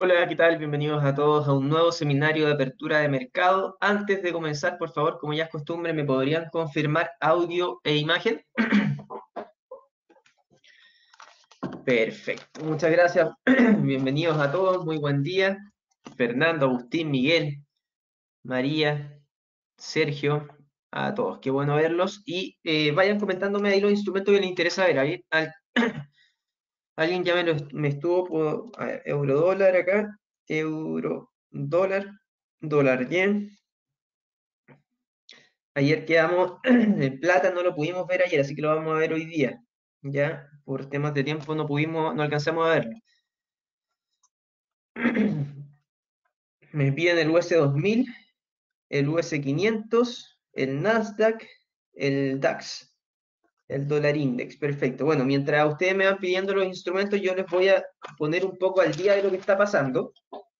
Hola, ¿qué tal? Bienvenidos a todos a un nuevo seminario de apertura de mercado. Antes de comenzar, por favor, como ya es costumbre, ¿me podrían confirmar audio e imagen? Perfecto, muchas gracias. Bienvenidos a todos, muy buen día. Fernando, Agustín, Miguel, María, Sergio, a todos, qué bueno verlos. Y vayan comentándome ahí los instrumentos que les interesa ver. Alguien ya me estuvo a ver, euro dólar acá, euro dólar, dólar yen. Ayer quedamos en plata, no lo pudimos ver ayer, así que lo vamos a ver hoy día. Ya, por temas de tiempo no alcanzamos a verlo. Me piden el US 2000, el US 500, el Nasdaq, el DAX, el dólar index. Perfecto. Bueno, mientras ustedes me van pidiendo los instrumentos, yo les voy a poner un poco al día de lo que está pasando.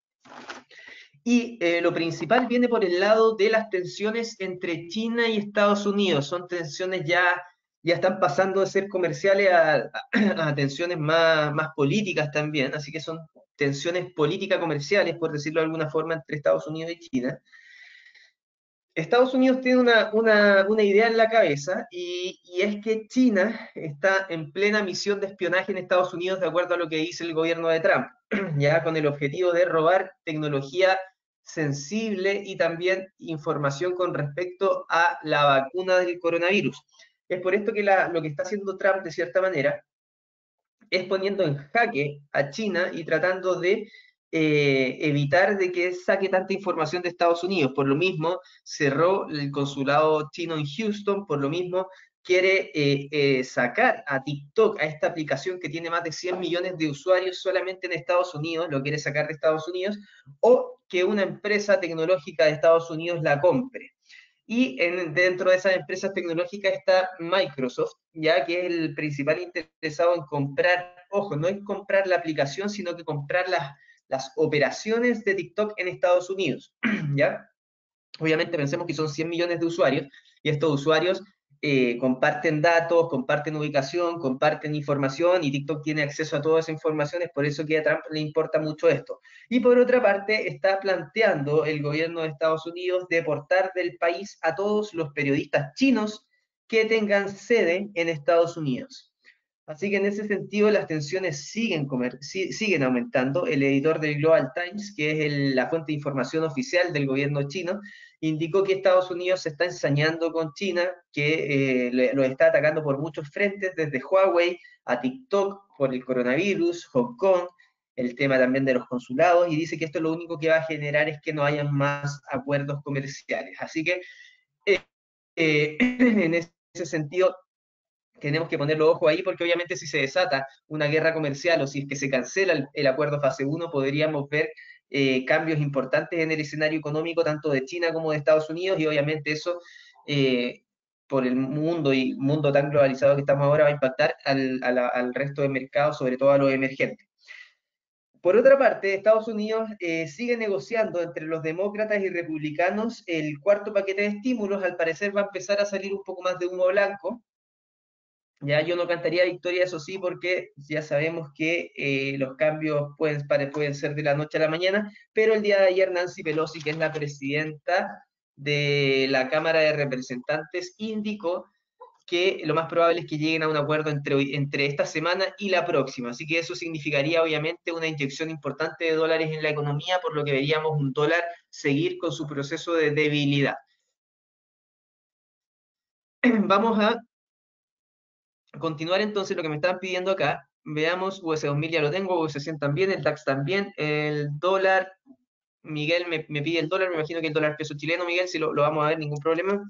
Y lo principal viene por el lado de las tensiones entre China y Estados Unidos. Son tensiones ya están pasando de ser comerciales a tensiones más políticas también. Así que son tensiones políticas-comerciales, por decirlo de alguna forma, entre Estados Unidos y China. Estados Unidos tiene una idea en la cabeza y es que China está en plena misión de espionaje en Estados Unidos de acuerdo a lo que dice el gobierno de Trump, ya con el objetivo de robar tecnología sensible y también información con respecto a la vacuna del coronavirus. Es por esto que lo que está haciendo Trump de cierta manera es poniendo en jaque a China y tratando de evitar de que saque tanta información de Estados Unidos. Por lo mismo, cerró el consulado chino en Houston, por lo mismo quiere sacar a TikTok, a esta aplicación que tiene más de 100 millones de usuarios solamente en Estados Unidos, lo quiere sacar de Estados Unidos, o que una empresa tecnológica de Estados Unidos la compre. Y dentro de esas empresas tecnológicas está Microsoft, ya que es el principal interesado en comprar, ojo, no es comprar la aplicación, sino que comprar las operaciones de TikTok en Estados Unidos, ¿ya? Obviamente pensemos que son 100 millones de usuarios y estos usuarios comparten datos, comparten ubicación, comparten información y TikTok tiene acceso a toda esa información, es por eso que a Trump le importa mucho esto. Y por otra parte, está planteando el gobierno de Estados Unidos deportar del país a todos los periodistas chinos que tengan sede en Estados Unidos. Así que en ese sentido las tensiones siguen aumentando. El editor del Global Times, que es la fuente de información oficial del gobierno chino, indicó que Estados Unidos se está ensañando con China, que lo está atacando por muchos frentes, desde Huawei a TikTok por el coronavirus, Hong Kong, el tema también de los consulados, y dice que esto lo único que va a generar es que no haya más acuerdos comerciales. Así que en ese sentido tenemos que ponerlo ojo ahí porque obviamente si se desata una guerra comercial o si es que se cancela el acuerdo fase uno podríamos ver cambios importantes en el escenario económico tanto de China como de Estados Unidos y obviamente eso eh, por el mundo tan globalizado que estamos ahora va a impactar al resto de mercados, sobre todo a los emergentes. Por otra parte, Estados Unidos sigue negociando entre los demócratas y republicanos el cuarto paquete de estímulos. Al parecer va a empezar a salir un poco más de humo blanco. Ya yo no cantaría victoria, eso sí, porque ya sabemos que los cambios pueden ser de la noche a la mañana, pero el día de ayer Nancy Pelosi, que es la presidenta de la Cámara de Representantes, indicó que lo más probable es que lleguen a un acuerdo entre esta semana y la próxima. Así que eso significaría obviamente una inyección importante de dólares en la economía, por lo que veríamos un dólar seguir con su proceso de debilidad. Vamos a continuar entonces lo que me están pidiendo acá. Veamos, US 2000 ya lo tengo, US 100 también, el DAX también, el dólar, Miguel me pide el dólar, me imagino que el dólar peso chileno, Miguel, si lo vamos a ver, ningún problema.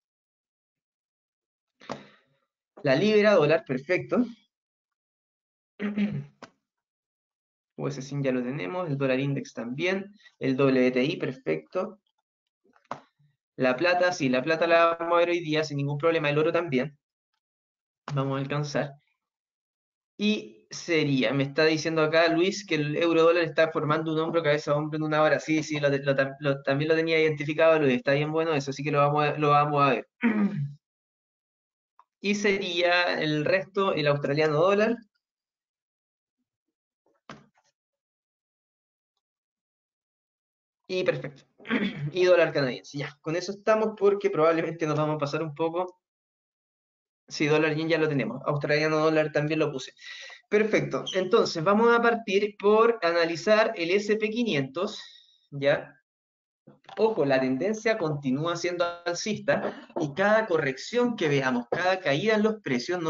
La libra, dólar, perfecto. US 100 ya lo tenemos, el dólar index también, el WTI, perfecto. La plata, sí, la plata la vamos a ver hoy día sin ningún problema, el oro también. Vamos a alcanzar. Y sería, me está diciendo acá Luis que el euro dólar está formando un hombro cabeza a hombro en una hora. Sí, sí, también lo tenía identificado Luis, está bien bueno eso, así que lo vamos a ver. Y sería el resto, el australiano dólar. Y perfecto. Y dólar canadiense. Ya, con eso estamos porque probablemente nos vamos a pasar un poco. Sí, dólar yen ya lo tenemos. Australiano dólar también lo puse. Perfecto. Entonces, vamos a partir por analizar el SP500, ¿ya? Ojo, la tendencia continúa siendo alcista y cada corrección que veamos, cada caída en los precios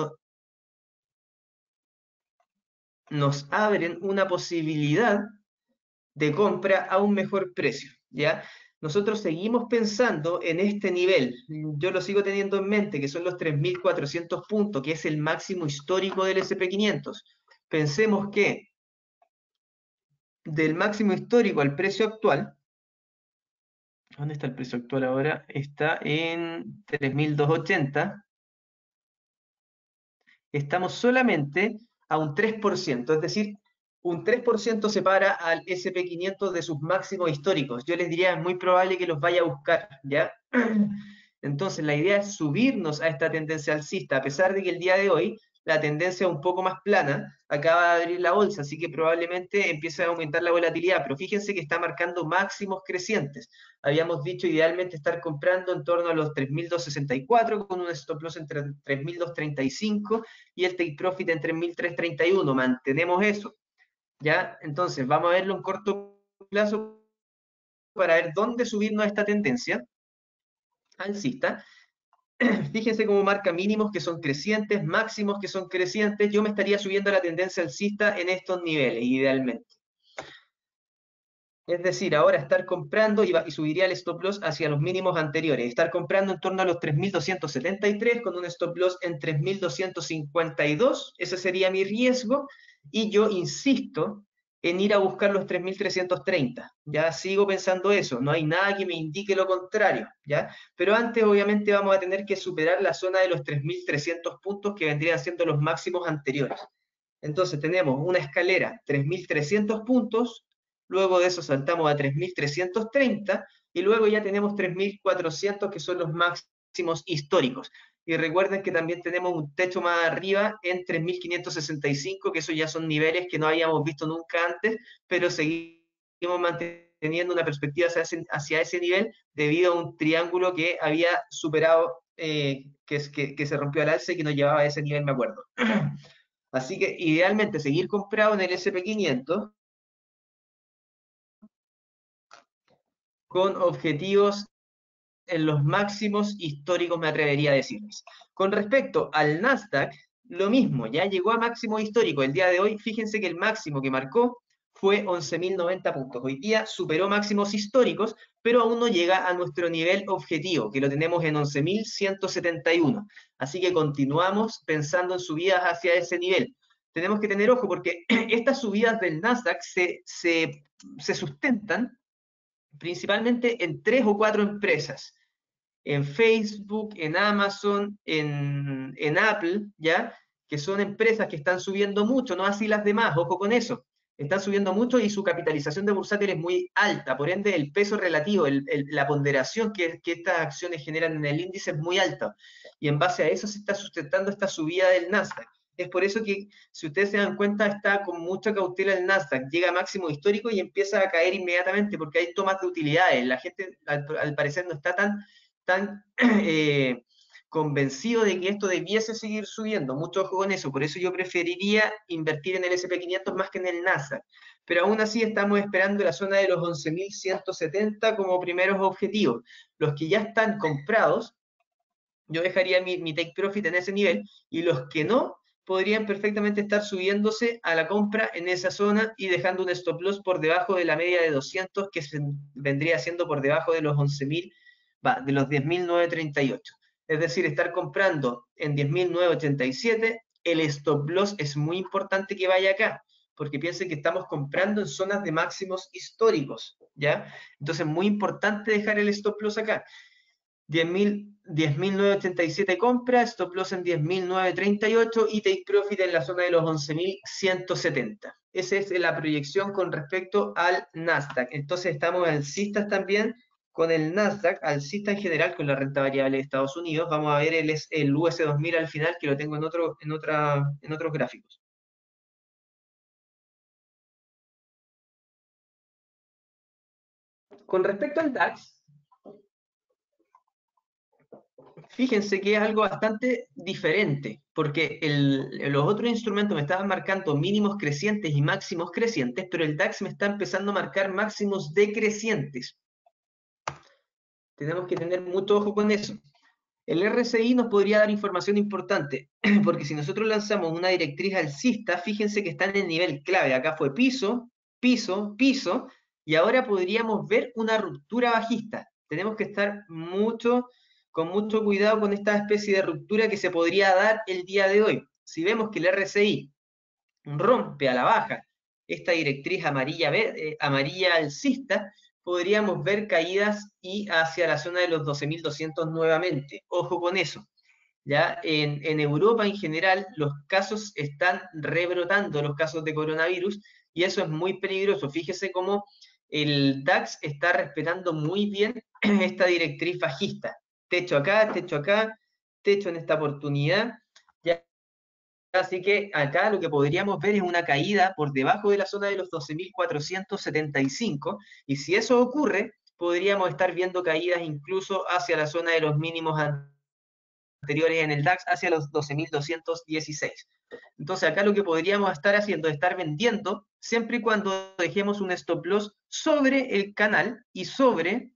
nos abren una posibilidad de compra a un mejor precio, ¿ya? Nosotros seguimos pensando en este nivel, yo lo sigo teniendo en mente, que son los 3.400 puntos, que es el máximo histórico del SP500. Pensemos que del máximo histórico al precio actual, ¿dónde está el precio actual ahora? Está en 3.280. Estamos solamente a un 3%, es decir, un 3% separa al SP500 de sus máximos históricos. Yo les diría, es muy probable que los vaya a buscar, ¿ya? Entonces, la idea es subirnos a esta tendencia alcista, a pesar de que el día de hoy la tendencia es un poco más plana, acaba de abrir la bolsa, así que probablemente empiece a aumentar la volatilidad, pero fíjense que está marcando máximos crecientes. Habíamos dicho idealmente estar comprando en torno a los 3.264 con un stop loss entre 3.235 y el take profit en 3.331. Mantenemos eso, ¿ya? Entonces, vamos a verlo en corto plazo para ver dónde subirnos a esta tendencia alcista. Fíjense cómo marca mínimos que son crecientes, máximos que son crecientes. Yo me estaría subiendo a la tendencia alcista en estos niveles, idealmente. Es decir, ahora estar comprando y subiría el stop loss hacia los mínimos anteriores. Estar comprando en torno a los 3.273 con un stop loss en 3.252. Ese sería mi riesgo. Y yo insisto en ir a buscar los 3.330. Ya sigo pensando eso. No hay nada que me indique lo contrario. ¿Ya? Pero antes, obviamente, vamos a tener que superar la zona de los 3.300 puntos que vendrían siendo los máximos anteriores. Entonces tenemos una escalera 3.300 puntos, luego de eso saltamos a 3.330 y luego ya tenemos 3.400 que son los máximos históricos. Y recuerden que también tenemos un techo más arriba en 3.565, que esos ya son niveles que no habíamos visto nunca antes, pero seguimos manteniendo una perspectiva hacia ese nivel debido a un triángulo que había superado, que se rompió al alza y que nos llevaba a ese nivel, me acuerdo. Así que idealmente seguir comprado en el SP500 con objetivos en los máximos históricos, me atrevería a decirles. Con respecto al Nasdaq, lo mismo, ya llegó a máximo histórico. El día de hoy, fíjense que el máximo que marcó fue 11.090 puntos. Hoy día superó máximos históricos, pero aún no llega a nuestro nivel objetivo, que lo tenemos en 11.171. Así que continuamos pensando en subidas hacia ese nivel. Tenemos que tener ojo porque estas subidas del Nasdaq se sustentan principalmente en 3 o 4 empresas, en Facebook, en Amazon, en Apple, ¿ya? Que son empresas que están subiendo mucho, no así las demás, ojo con eso. Están subiendo mucho y su capitalización de bursátil es muy alta, por ende el peso relativo, la ponderación que estas acciones generan en el índice es muy alta. Y en base a eso se está sustentando esta subida del Nasdaq. Es por eso que, si ustedes se dan cuenta, está con mucha cautela el Nasdaq, llega a máximo histórico y empieza a caer inmediatamente porque hay tomas de utilidades. La gente, al parecer, no está tan convencido de que esto debiese seguir subiendo. Mucho ojo con eso, por eso yo preferiría invertir en el SP500 más que en el Nasdaq. Pero aún así estamos esperando la zona de los 11.170 como primeros objetivos. Los que ya están comprados, yo dejaría mi take profit en ese nivel, y los que no, podrían perfectamente estar subiéndose a la compra en esa zona y dejando un stop loss por debajo de la media de 200, que vendría siendo por debajo de los 11.000, de los 10.938. Es decir, estar comprando en 10.987, el stop loss es muy importante que vaya acá, porque piensen que estamos comprando en zonas de máximos históricos, ¿ya? Entonces, muy importante dejar el stop loss acá. 10.987 compra, stop loss en 10.938 y take profit en la zona de los 11.170. Esa es la proyección con respecto al Nasdaq. Entonces estamos alcistas también con el Nasdaq, alcista en general con la renta variable de Estados Unidos. Vamos a ver el US 2000 al final, que lo tengo en otros gráficos. Con respecto al DAX, fíjense que es algo bastante diferente, porque los otros instrumentos me estaban marcando mínimos crecientes y máximos crecientes, pero el DAX me está empezando a marcar máximos decrecientes. Tenemos que tener mucho ojo con eso. El RSI nos podría dar información importante, porque si nosotros lanzamos una directriz alcista, fíjense que está en el nivel clave. Acá fue piso, piso, piso, y ahora podríamos ver una ruptura bajista. Tenemos que estar con mucho cuidado con esta especie de ruptura que se podría dar el día de hoy. Si vemos que el RSI rompe a la baja esta directriz amarilla alcista, podríamos ver caídas y hacia la zona de los 12.200 nuevamente. Ojo con eso. ¿Ya? En Europa en general los casos están rebrotando, los casos de coronavirus, y eso es muy peligroso. Fíjese cómo el DAX está respetando muy bien esta directriz bajista. Techo acá, techo en esta oportunidad. ¿Ya? Así que acá lo que podríamos ver es una caída por debajo de la zona de los 12.475, y si eso ocurre, podríamos estar viendo caídas incluso hacia la zona de los mínimos anteriores en el DAX, hacia los 12.216. Entonces acá lo que podríamos estar haciendo es estar vendiendo siempre y cuando dejemos un stop loss sobre el canal y sobre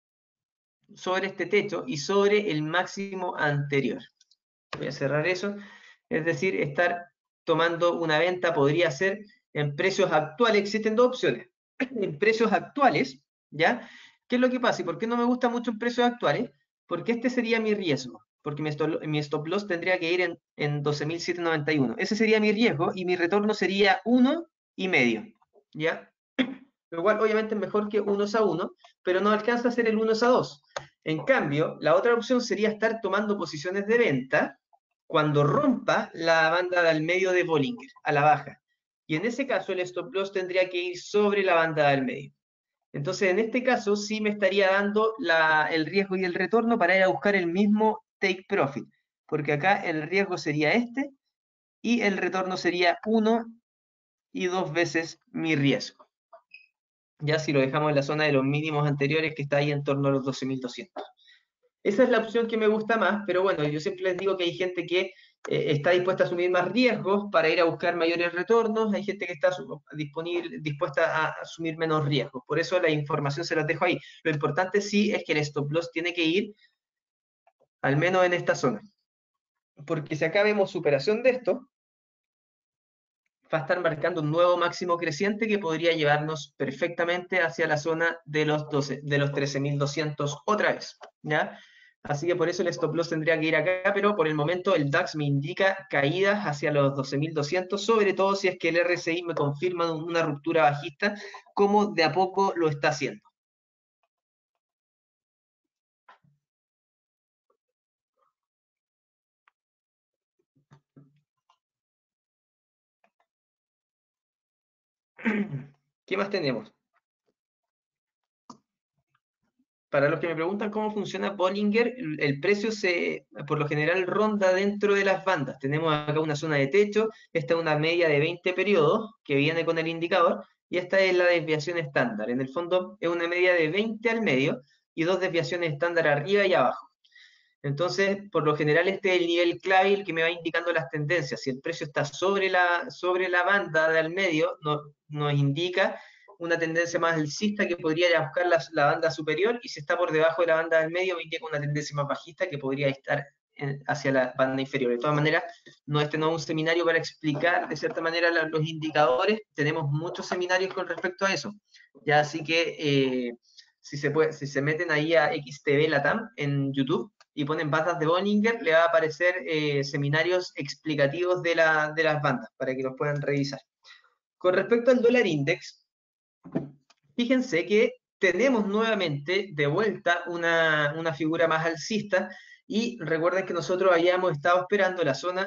este techo y sobre el máximo anterior. Voy a cerrar eso. Es decir, estar tomando una venta podría ser en precios actuales. Existen dos opciones. En precios actuales, ¿ya? ¿Qué es lo que pasa? ¿Y por qué no me gusta mucho en precios actuales? Porque este sería mi riesgo. Porque mi stop loss tendría que ir en 12.791. Ese sería mi riesgo y mi retorno sería 1,5. ¿Ya? Lo cual obviamente es mejor que 1 a 1, pero no alcanza a ser el 1 a 2. En cambio, la otra opción sería estar tomando posiciones de venta cuando rompa la banda del medio de Bollinger a la baja. Y en ese caso el stop loss tendría que ir sobre la banda del medio. Entonces, en este caso sí me estaría dando el riesgo y el retorno para ir a buscar el mismo take profit, porque acá el riesgo sería este y el retorno sería 1 y 2 veces mi riesgo. Ya si lo dejamos en la zona de los mínimos anteriores, que está ahí en torno a los 12.200. Esa es la opción que me gusta más, pero bueno, yo siempre les digo que hay gente que está dispuesta a asumir más riesgos para ir a buscar mayores retornos, hay gente que está dispuesta a asumir menos riesgos. Por eso la información se las dejo ahí. Lo importante sí es que el stop loss tiene que ir al menos en esta zona. Porque si acá vemos superación de esto, va a estar marcando un nuevo máximo creciente que podría llevarnos perfectamente hacia la zona de los 13.200 otra vez, ¿ya? Así que por eso el stop loss tendría que ir acá, pero por el momento el DAX me indica caídas hacia los 12.200, sobre todo si es que el RSI me confirma una ruptura bajista, como de a poco lo está haciendo. ¿Qué más tenemos? Para los que me preguntan cómo funciona Bollinger, el precio por lo general ronda dentro de las bandas. Tenemos acá una zona de techo, esta es una media de 20 periodos que viene con el indicador, y esta es la desviación estándar. En el fondo es una media de 20 al medio y dos desviaciones estándar arriba y abajo. Entonces, por lo general este es el nivel clave el que me va indicando las tendencias. Si el precio está sobre la banda del medio, nos indica una tendencia más alcista que podría ir a buscar la banda superior, y si está por debajo de la banda del medio me indica una tendencia más bajista que podría estar hacia la banda inferior. De todas maneras, este no es un seminario para explicar de cierta manera los indicadores, tenemos muchos seminarios con respecto a eso. Ya, así que si se meten ahí a XTV Latam en YouTube y ponen bandas de Bollinger, le va a aparecer seminarios explicativos de las bandas para que los puedan revisar. Con respecto al dólar index, fíjense que tenemos nuevamente de vuelta una figura más alcista, y recuerden que nosotros habíamos estado esperando la zona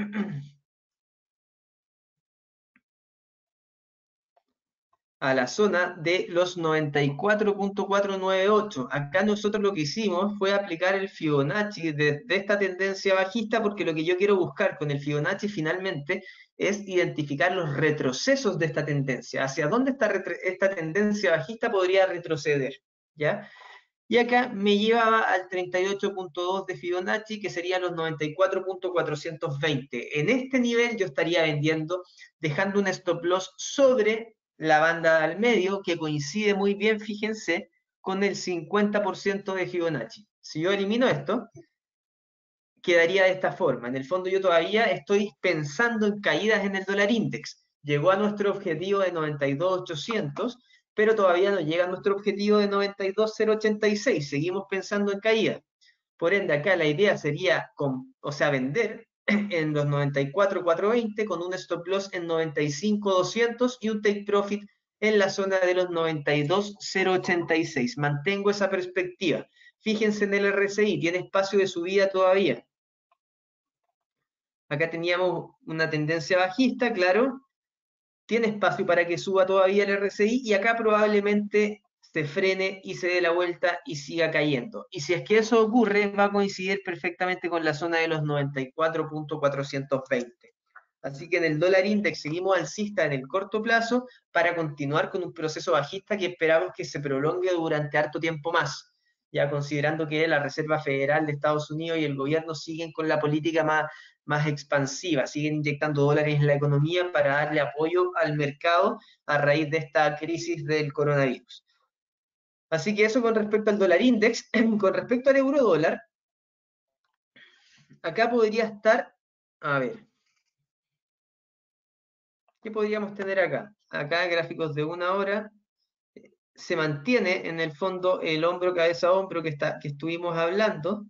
a la zona de los 94.498. Acá nosotros lo que hicimos fue aplicar el Fibonacci de esta tendencia bajista, porque lo que yo quiero buscar con el Fibonacci finalmente es identificar los retrocesos de esta tendencia. ¿Hacia dónde esta tendencia bajista podría retroceder? ¿ya? Y acá me llevaba al 38.2 de Fibonacci, que serían los 94.420. En este nivel yo estaría vendiendo, dejando un stop loss sobre la banda al medio, que coincide muy bien, fíjense, con el 50% de Fibonacci. Si yo elimino esto, quedaría de esta forma. En el fondo yo todavía estoy pensando en caídas en el dólar index. Llegó a nuestro objetivo de 92.800, pero todavía no llega a nuestro objetivo de 92.086. Seguimos pensando en caídas. Por ende, acá la idea sería, vender en los 94.420 con un stop loss en 95.200 y un take profit en la zona de los 92.086. Mantengo esa perspectiva. Fíjense en el RSI, tiene espacio de subida todavía. Acá teníamos una tendencia bajista, claro, tiene espacio para que suba todavía el RSI y acá probablemente se frene y se dé la vuelta y siga cayendo. Y si es que eso ocurre, va a coincidir perfectamente con la zona de los 94.420. Así que en el dólar index seguimos alcista en el corto plazo para continuar con un proceso bajista que esperamos que se prolongue durante harto tiempo más, ya considerando que la Reserva Federal de Estados Unidos y el gobierno siguen con la política más expansiva, siguen inyectando dólares en la economía para darle apoyo al mercado a raíz de esta crisis del coronavirus. Así que eso con respecto al dólar index. Con respecto al euro dólar, acá podría estar, a ver, ¿qué podríamos tener acá? Acá gráficos de 1 hora, se mantiene en el fondo el hombro, cabeza, hombro que estuvimos hablando.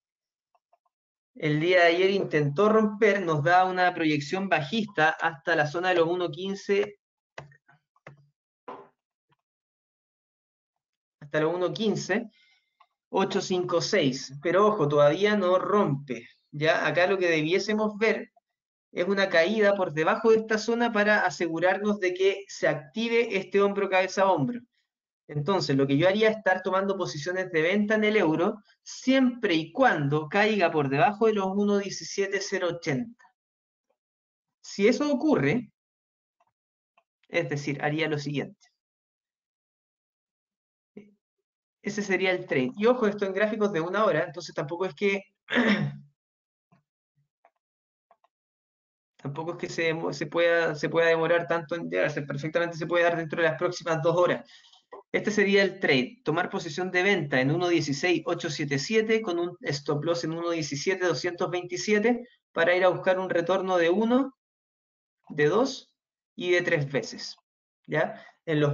El día de ayer intentó romper, nos da una proyección bajista hasta la zona de los 1.15, hasta los 1.15, 856. Pero ojo, todavía no rompe. Ya acá lo que debiésemos ver es una caída por debajo de esta zona para asegurarnos de que se active este hombro, cabeza, hombro. Entonces, lo que yo haría es estar tomando posiciones de venta en el euro siempre y cuando caiga por debajo de los 1.17080. Si eso ocurre, es decir, haría lo siguiente. Ese sería el trade. Y ojo, esto en gráficos de 1 hora, entonces tampoco es que se pueda demorar tanto en llegarse. Perfectamente se puede dar dentro de las próximas 2 horas. Este sería el trade. Tomar posición de venta en 1.16.877 con un stop loss en 1.17.227 para ir a buscar un retorno de 1, de 2 y de 3 veces. ¿Ya? En los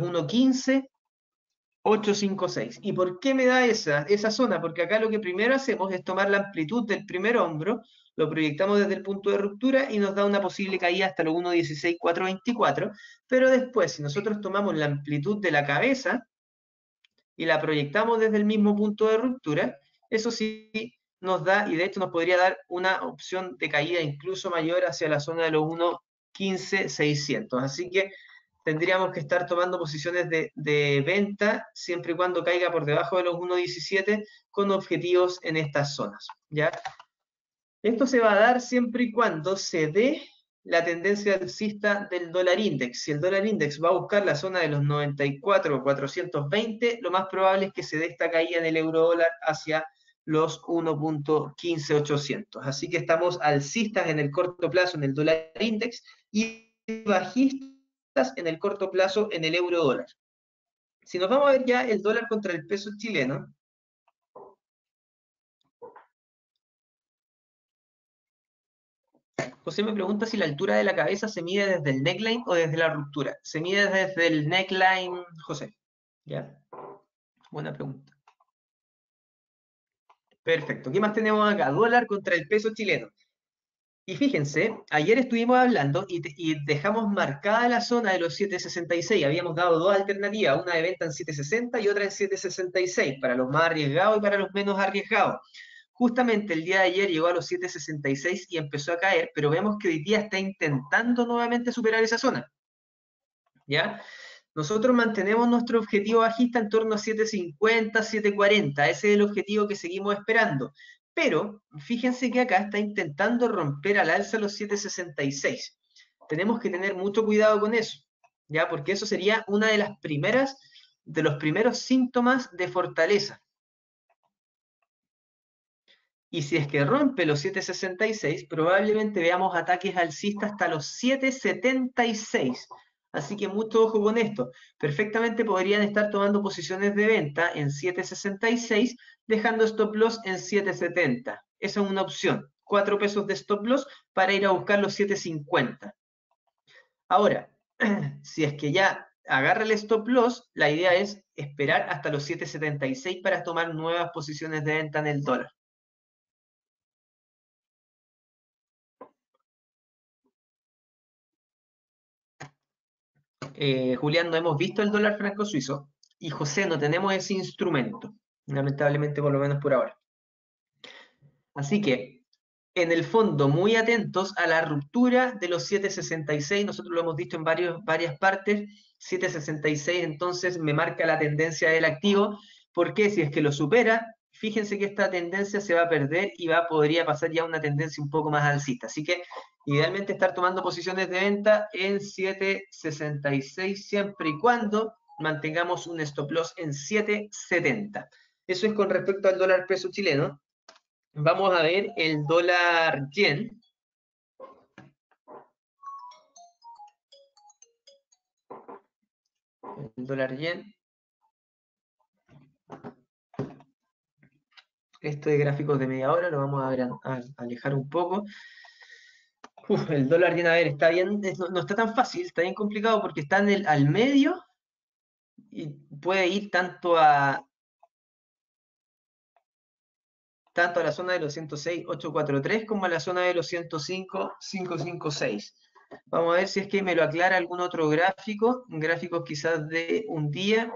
1.15.856. ¿Y por qué me da esa zona? Porque acá lo que primero hacemos es tomar la amplitud del primer hombro, lo proyectamos desde el punto de ruptura y nos da una posible caída hasta los 1.16.424, pero después, si nosotros tomamos la amplitud de la cabeza y la proyectamos desde el mismo punto de ruptura, eso sí nos da, y de hecho nos podría dar una opción de caída incluso mayor hacia la zona de los 1.15.600. Así que tendríamos que estar tomando posiciones de venta siempre y cuando caiga por debajo de los 1.17 con objetivos en estas zonas, ¿ya? Esto se va a dar siempre y cuando se dé la tendencia alcista del dólar index. Si el dólar index va a buscar la zona de los 94.420, lo más probable es que se dé esta caída en el euro dólar hacia los 1.15800. Así que estamos alcistas en el corto plazo en el dólar index y bajistas en el corto plazo en el euro dólar. Si nos vamos a ver ya el dólar contra el peso chileno, José me pregunta si la altura de la cabeza se mide desde el neckline o desde la ruptura. Se mide desde el neckline, José. ¿Ya? Buena pregunta. Perfecto. ¿Qué más tenemos acá? Dólar contra el peso chileno. Y fíjense, ayer estuvimos hablando y dejamos marcada la zona de los 766. Habíamos dado dos alternativas, una de venta en 760 y otra en 766, para los más arriesgados y para los menos arriesgados. Justamente el día de ayer llegó a los 766 y empezó a caer, pero vemos que hoy día está intentando nuevamente superar esa zona. ¿Ya? Nosotros mantenemos nuestro objetivo bajista en torno a 750, 740. Ese es el objetivo que seguimos esperando. Pero fíjense que acá está intentando romper al alza los 766. Tenemos que tener mucho cuidado con eso, ¿ya? Porque eso sería una de las primeras de los primeros síntomas de fortaleza. Y si es que rompe los 7.66, probablemente veamos ataques alcistas hasta los 7.76. Así que mucho ojo con esto. Perfectamente podrían estar tomando posiciones de venta en 7.66, dejando stop loss en 7.70. Esa es una opción. 4 pesos de stop loss para ir a buscar los 7.50. Ahora, si es que ya agarra el stop loss, la idea es esperar hasta los 7.76 para tomar nuevas posiciones de venta en el dólar. Julián, no hemos visto el dólar franco suizo y José, no tenemos ese instrumento, lamentablemente por lo menos por ahora. Así que, en el fondo, muy atentos a la ruptura de los 7.66, nosotros lo hemos visto en varias partes, 7.66 entonces me marca la tendencia del activo, porque si es que lo supera, fíjense que esta tendencia se va a perder y podría pasar ya a una tendencia un poco más alcista. Así que idealmente estar tomando posiciones de venta en 7.66 siempre y cuando mantengamos un stop loss en 7.70. Eso es con respecto al dólar peso chileno. Vamos a ver el dólar yen. El dólar yen. Esto de gráficos de media hora lo vamos a alejar un poco. El dólar yen, a ver, está bien, no está tan fácil, está bien complicado porque está al medio y puede ir tanto a la zona de los 106.843 como a la zona de los 105.556. Vamos a ver si es que me lo aclara algún otro gráfico, un gráfico quizás de un día.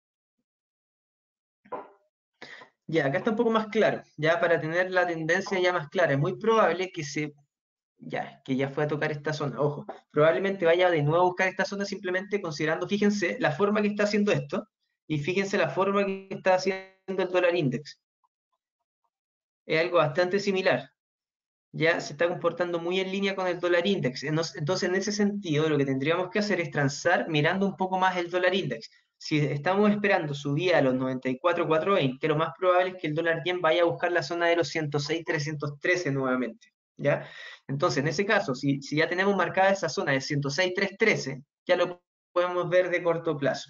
Ya, acá está un poco más claro, ya para tener la tendencia ya más clara. Es muy probable que ya fue a tocar esta zona. Ojo, probablemente vaya de nuevo a buscar esta zona simplemente considerando, fíjense, la forma que está haciendo esto y fíjense la forma que está haciendo el dólar index. Es algo bastante similar. Ya se está comportando muy en línea con el dólar index. Entonces, en ese sentido, lo que tendríamos que hacer es transar mirando un poco más el dólar index. Si estamos esperando subida a los 94.420, lo más probable es que el dólar yen vaya a buscar la zona de los 106.313 nuevamente. ¿Ya? Entonces, en ese caso, si ya tenemos marcada esa zona de 106.313, ya lo podemos ver de corto plazo.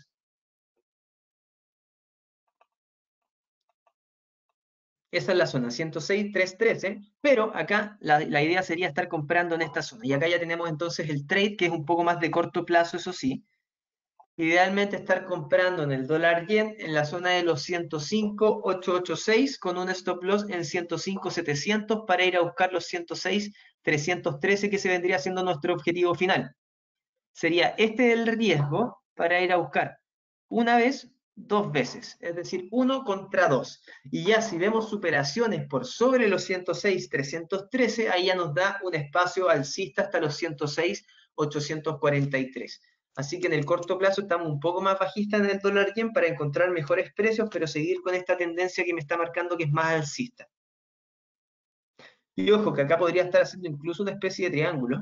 Esa es la zona 106.313, pero acá la idea sería estar comprando en esta zona. Y acá ya tenemos entonces el trade, que es un poco más de corto plazo, eso sí. Idealmente estar comprando en el dólar yen en la zona de los 105.886 con un stop loss en 105.700 para ir a buscar los 106.313 que se vendría siendo nuestro objetivo final. Sería este el riesgo para ir a buscar una vez, dos veces, es decir, 1 contra 2. Y ya si vemos superaciones por sobre los 106.313, ahí ya nos da un espacio alcista hasta los 106.843. Así que en el corto plazo estamos un poco más bajistas en el dólar yen para encontrar mejores precios, pero seguir con esta tendencia que me está marcando que es más alcista. Y ojo, que acá podría estar haciendo incluso una especie de triángulo.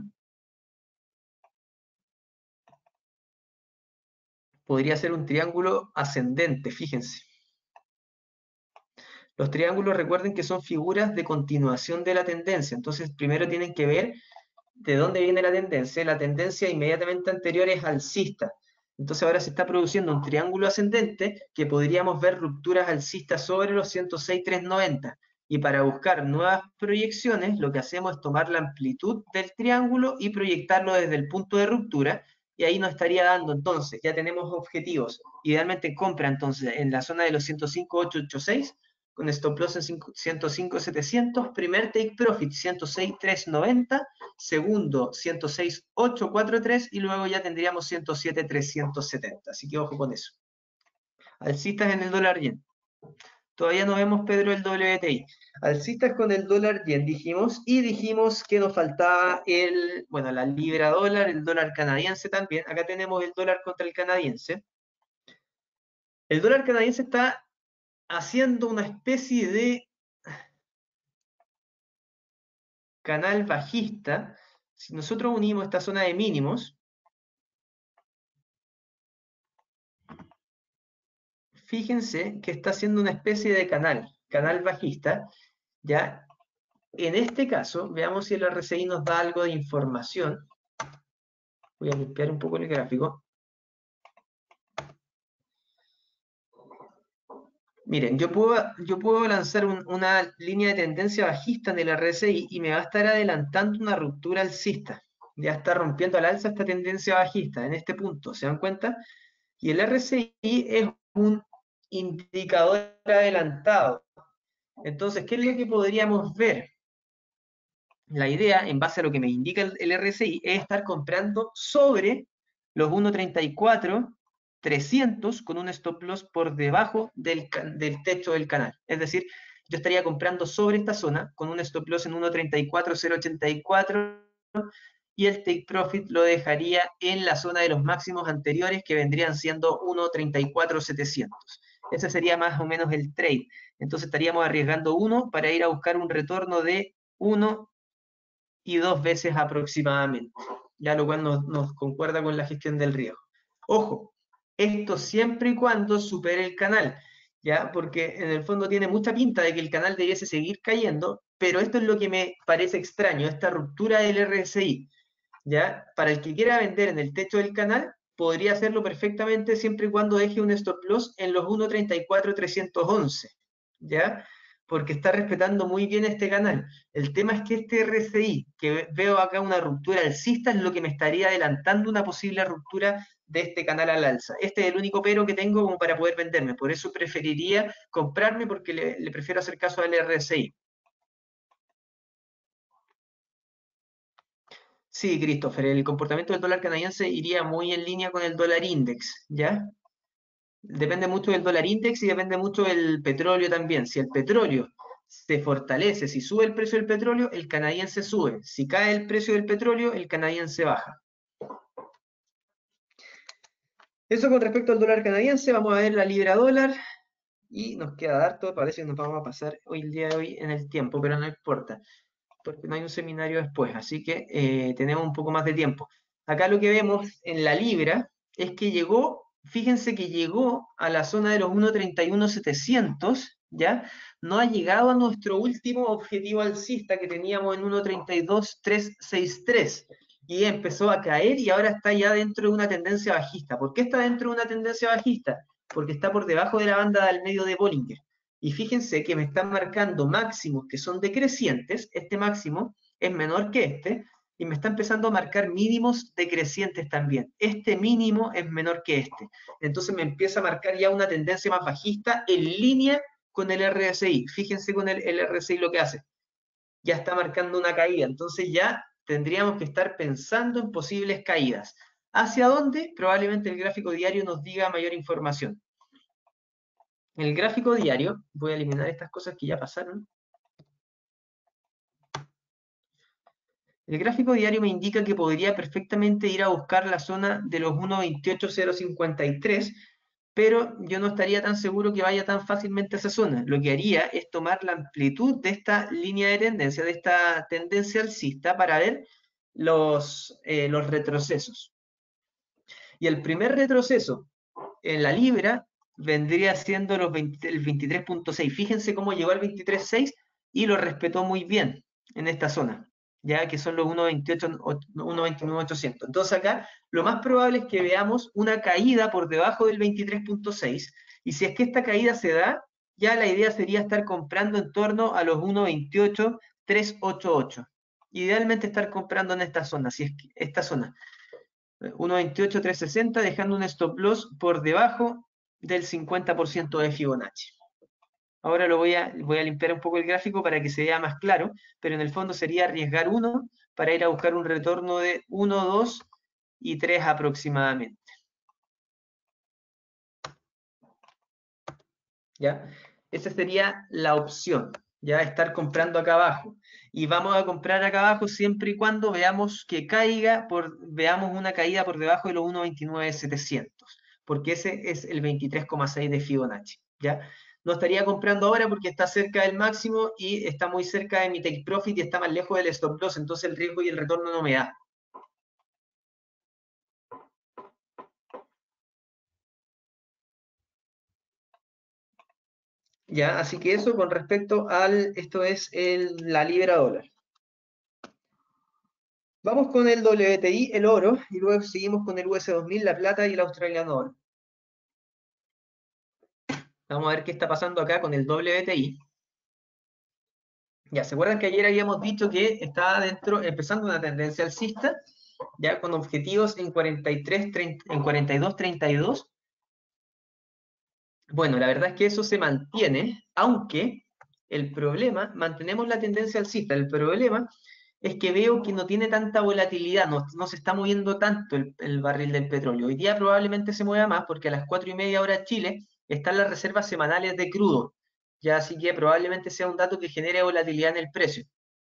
Podría ser un triángulo ascendente, fíjense. Los triángulos, recuerden que son figuras de continuación de la tendencia, entonces primero tienen que ver de dónde viene la tendencia. La tendencia inmediatamente anterior es alcista, entonces ahora se está produciendo un triángulo ascendente que podríamos ver rupturas alcistas sobre los 106.390. Y para buscar nuevas proyecciones, lo que hacemos es tomar la amplitud del triángulo y proyectarlo desde el punto de ruptura, y ahí nos estaría dando entonces, ya tenemos objetivos, idealmente compra entonces en la zona de los 105.886, con stop loss en 105.700, primer take profit 106.390, segundo 106.843 y luego ya tendríamos 107.370, así que ojo con eso. Alcistas en el dólar yen. Todavía no vemos, Pedro, el WTI. Alcistas con el dólar yen dijimos, y dijimos que nos faltaba la libra dólar, el dólar canadiense también. Acá tenemos el dólar contra el canadiense. El dólar canadiense está haciendo una especie de canal bajista. Si nosotros unimos esta zona de mínimos, fíjense que está haciendo una especie de canal bajista, ¿ya? En este caso, veamos si el RSI nos da algo de información. Voy a limpiar un poco el gráfico. Miren, yo puedo lanzar una línea de tendencia bajista en el RSI y me va a estar adelantando una ruptura alcista. Ya está rompiendo al alza esta tendencia bajista en este punto, ¿se dan cuenta? Y el RSI es un indicador adelantado. Entonces, ¿qué es lo que podríamos ver? La idea, en base a lo que me indica el RSI, es estar comprando sobre los 1.34.300 con un stop loss por debajo del techo del canal. Es decir, yo estaría comprando sobre esta zona con un stop loss en 1.34.084 y el take profit lo dejaría en la zona de los máximos anteriores que vendrían siendo 1.34.700. Ese sería más o menos el trade. Entonces estaríamos arriesgando 1 para ir a buscar un retorno de 1 y 2 veces aproximadamente, ya lo cual nos concuerda con la gestión del riesgo. Ojo, esto siempre y cuando supere el canal, ya, porque en el fondo tiene mucha pinta de que el canal debiese seguir cayendo, pero esto es lo que me parece extraño, esta ruptura del RSI, ya, para el que quiera vender en el techo del canal, podría hacerlo perfectamente siempre y cuando deje un stop loss en los 1.34.311, ¿ya? Porque está respetando muy bien este canal. El tema es que este RSI, que veo acá una ruptura alcista, es lo que me estaría adelantando una posible ruptura de este canal al alza. Este es el único pero que tengo como para poder venderme. Por eso preferiría comprarme porque le prefiero hacer caso al RSI. Sí, Christopher, el comportamiento del dólar canadiense iría muy en línea con el dólar index, ¿ya? Depende mucho del dólar index y depende mucho del petróleo también. Si el petróleo se fortalece, si sube el precio del petróleo, el canadiense sube. Si cae el precio del petróleo, el canadiense baja. Eso con respecto al dólar canadiense, vamos a ver la libra dólar y nos queda harto, parece que nos vamos a pasar hoy el día de hoy en el tiempo, pero no importa, porque no hay un seminario después, así que tenemos un poco más de tiempo. Acá lo que vemos en la libra es que llegó, fíjense que llegó a la zona de los 1.31.700, ¿ya? No ha llegado a nuestro último objetivo alcista que teníamos en 1.32.363 y empezó a caer y ahora está ya dentro de una tendencia bajista. ¿Por qué está dentro de una tendencia bajista? Porque está por debajo de la banda del medio de Bollinger. Y fíjense que me están marcando máximos que son decrecientes, este máximo es menor que este, y me está empezando a marcar mínimos decrecientes también. Este mínimo es menor que este. Entonces me empieza a marcar ya una tendencia más bajista en línea con el RSI. Fíjense con el RSI lo que hace. Ya está marcando una caída. Entonces ya tendríamos que estar pensando en posibles caídas. ¿Hacia dónde? Probablemente el gráfico diario nos diga mayor información. En el gráfico diario, voy a eliminar estas cosas que ya pasaron. El gráfico diario me indica que podría perfectamente ir a buscar la zona de los 1.28.053, pero yo no estaría tan seguro que vaya tan fácilmente a esa zona. Lo que haría es tomar la amplitud de esta línea de tendencia, de esta tendencia alcista, para ver los retrocesos. Y el primer retroceso en la libra vendría siendo el 23.6. Fíjense cómo llegó al 23.6 y lo respetó muy bien en esta zona, ya que son los 1.29.800. Entonces acá lo más probable es que veamos una caída por debajo del 23.6 y si es que esta caída se da, ya la idea sería estar comprando en torno a los 1.28.388. Idealmente estar comprando en esta zona, si es que esta zona. 1.28.360, dejando un stop loss por debajo del 50% de Fibonacci. Ahora voy a limpiar un poco el gráfico para que se vea más claro, pero en el fondo sería arriesgar 1 para ir a buscar un retorno de 1, 2 y 3 aproximadamente. ¿Ya? Esa sería la opción, ya estar comprando acá abajo. Y vamos a comprar acá abajo siempre y cuando veamos que veamos una caída por debajo de los 1.29.700, porque ese es el 23,6 de Fibonacci, ¿ya? No estaría comprando ahora porque está cerca del máximo y está muy cerca de mi take profit y está más lejos del stop loss, entonces el riesgo y el retorno no me da. Ya, así que eso con respecto al, esto es la libra dólar. Vamos con el WTI, el oro, y luego seguimos con el US 2000, la plata y el australiano dólar. Vamos a ver qué está pasando acá con el WTI. Ya, ¿se acuerdan que ayer habíamos dicho que estaba dentro, empezando una tendencia alcista, ya con objetivos en 43, 30, en 42, 32? Bueno, la verdad es que eso se mantiene, aunque el problema, mantenemos la tendencia alcista, el problema es que veo que no tiene tanta volatilidad, no se está moviendo tanto el barril del petróleo. Hoy día probablemente se mueva más porque a las 4:30 hora Chile están las reservas semanales de crudo, ya así que probablemente sea un dato que genere volatilidad en el precio.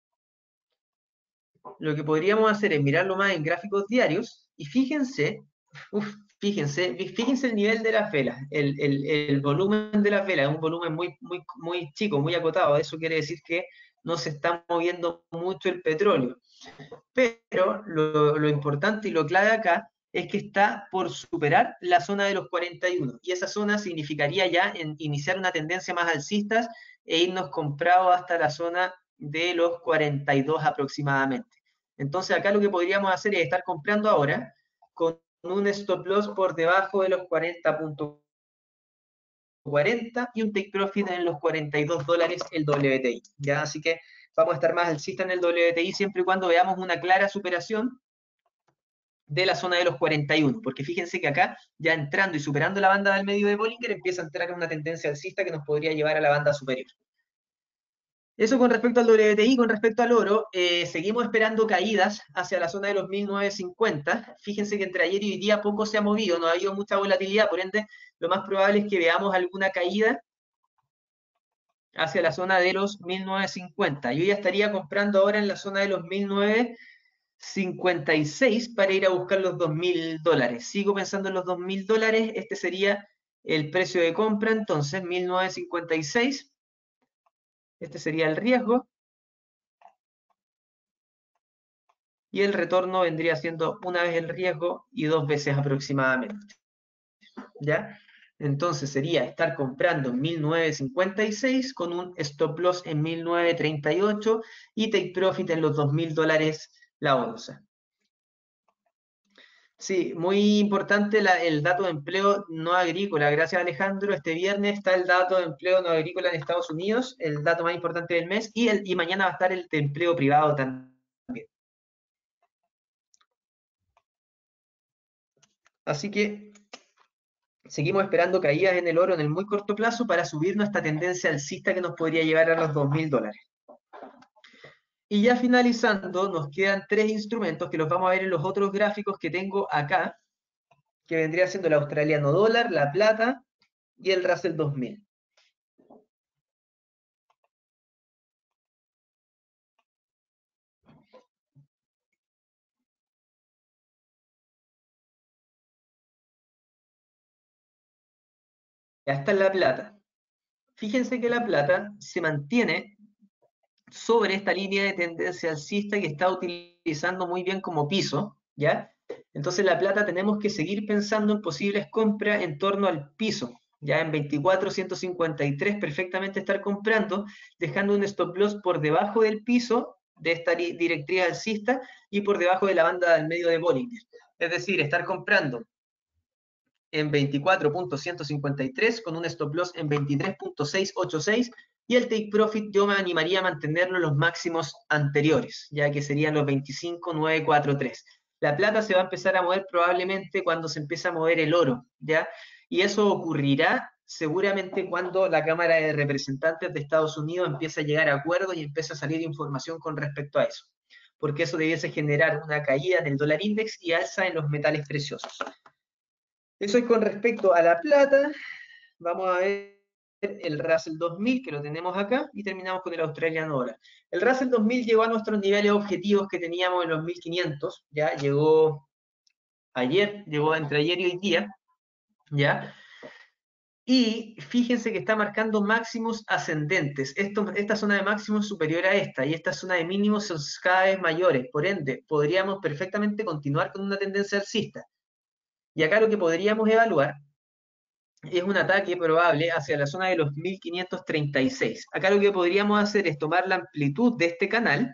Lo que podríamos hacer es mirarlo más en gráficos diarios y fíjense, fíjense el nivel de las velas, el volumen de las velas, es un volumen muy chico, muy acotado. Eso quiere decir que no se está moviendo mucho el petróleo. Pero lo importante y lo clave acá es que está por superar la zona de los 41. Y esa zona significaría ya iniciar una tendencia más alcista e irnos comprados hasta la zona de los 42 aproximadamente. Entonces acá lo que podríamos hacer es estar comprando ahora con un stop loss por debajo de los 40.40 y un take profit en los $42 el WTI. ¿Ya? Así que vamos a estar más alcista en el WTI siempre y cuando veamos una clara superación de la zona de los 41, porque fíjense que acá, ya entrando y superando la banda del medio de Bollinger, empieza a entrar en una tendencia alcista que nos podría llevar a la banda superior. Eso con respecto al WTI. Con respecto al oro, seguimos esperando caídas hacia la zona de los 1950. Fíjense que entre ayer y hoy día poco se ha movido, no ha habido mucha volatilidad, por ende, lo más probable es que veamos alguna caída hacia la zona de los 1950. Yo ya estaría comprando ahora en la zona de los 1956 para ir a buscar los $2.000. Sigo pensando en los $2.000, este sería el precio de compra, entonces 1956, este sería el riesgo, y el retorno vendría siendo una vez el riesgo y 2 veces aproximadamente, ¿ya? Entonces sería estar comprando en 1956 con un stop loss en 1938 y take profit en los $2.000 la onza. Sí, muy importante el dato de empleo no agrícola. Gracias, Alejandro. Este viernes está el dato de empleo no agrícola en Estados Unidos, el dato más importante del mes, y mañana va a estar el de empleo privado también. Así que seguimos esperando caídas en el oro en el muy corto plazo para subir nuestra tendencia alcista que nos podría llevar a los $2.000. Y ya finalizando, nos quedan 3 instrumentos que los vamos a ver en los otros gráficos que tengo acá, que vendría siendo el australiano dólar, la plata y el Russell 2000. Ya está en la plata. Fíjense que la plata se mantiene sobre esta línea de tendencia alcista que está utilizando muy bien como piso, ¿ya? Entonces la plata tenemos que seguir pensando en posibles compras en torno al piso, ya en 24.153 perfectamente estar comprando, dejando un stop loss por debajo del piso de esta directriz alcista y por debajo de la banda del medio de Bollinger. Es decir, estar comprando en 24.153 con un stop loss en 23.686 y el take profit yo me animaría a mantenerlo en los máximos anteriores, ya que serían los 25.943. La plata se va a empezar a mover probablemente cuando se empiece a mover el oro, ¿ya? Y eso ocurrirá seguramente cuando la Cámara de Representantes de Estados Unidos empiece a llegar a acuerdos y empiece a salir información con respecto a eso, porque eso debiese generar una caída en el dólar index y alza en los metales preciosos. Eso es con respecto a la plata. Vamos a ver el Russell 2000, que lo tenemos acá, y terminamos con el australiano dólar. El Russell 2000 llegó a nuestros niveles objetivos que teníamos en los 1500, ya llegó ayer, llegó entre ayer y hoy día, ya. Y fíjense que está marcando máximos ascendentes. Esta zona de máximos es superior a esta, y esta zona de mínimos son cada vez mayores. Por ende, podríamos perfectamente continuar con una tendencia alcista. Y acá lo que podríamos evaluar es un ataque probable hacia la zona de los 1536. Acá lo que podríamos hacer es tomar la amplitud de este canal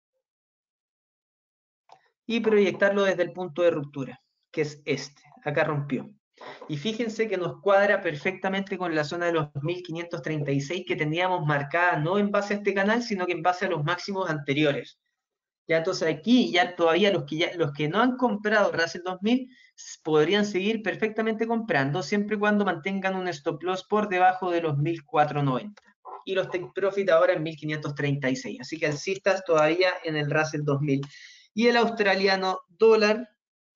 y proyectarlo desde el punto de ruptura, que es este. Acá rompió. Y fíjense que nos cuadra perfectamente con la zona de los 1536 que teníamos marcada no en base a este canal, sino que en base a los máximos anteriores. Ya entonces aquí ya todavía los que no han comprado Russell 2000 podrían seguir perfectamente comprando siempre y cuando mantengan un stop loss por debajo de los 1490. Y los take profit ahora en 1536. Así que alcistas todavía en el Russell 2000. Y el australiano dólar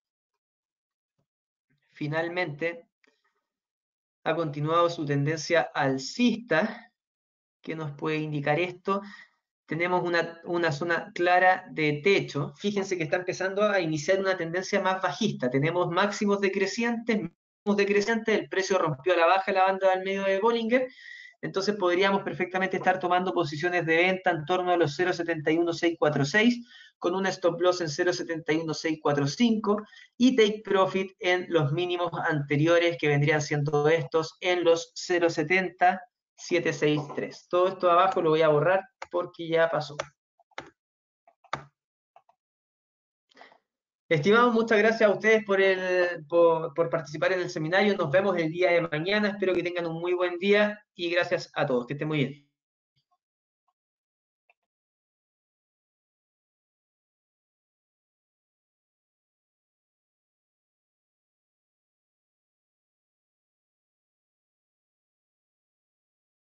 finalmente ha continuado su tendencia alcista. ¿Qué nos puede indicar esto? Tenemos una zona clara de techo. Fíjense que está empezando a iniciar una tendencia más bajista. Tenemos máximos decrecientes, el precio rompió a la baja la banda del medio de Bollinger, entonces podríamos perfectamente estar tomando posiciones de venta en torno a los 0,71646 con un stop loss en 0,71645 y take profit en los mínimos anteriores que vendrían siendo estos en los 0,70763. Todo esto abajo lo voy a borrar porque ya pasó. Estimados, muchas gracias a ustedes por participar en el seminario. Nos vemos el día de mañana. Espero que tengan un muy buen día y gracias a todos. Que estén muy bien.